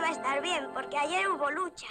va a estar bien, porque ayer hubo luchas.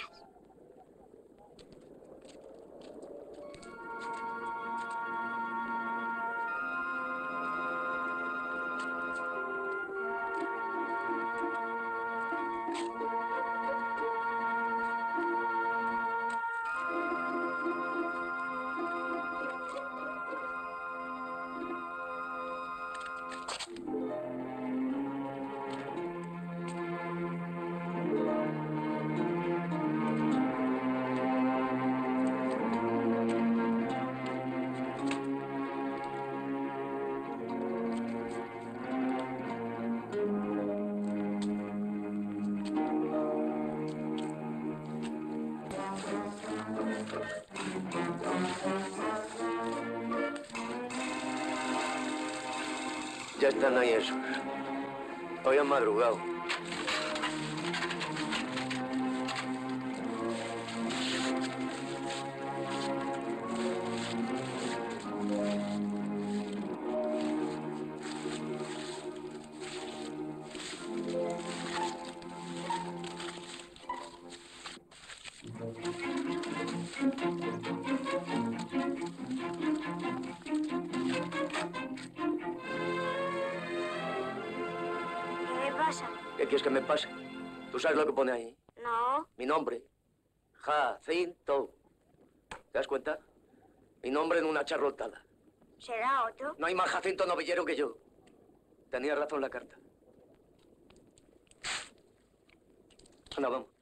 Ya están ahí esos. Hoy han madrugado. ¿Qué me pasa? ¿Qué quieres que me pase? ¿Tú sabes lo que pone ahí? No. Mi nombre. Jacinto. ¿Te das cuenta? Mi nombre en una charlotada. ¿Será otro? No hay más Jacinto novillero que yo. Tenía razón la carta. Anda, vamos.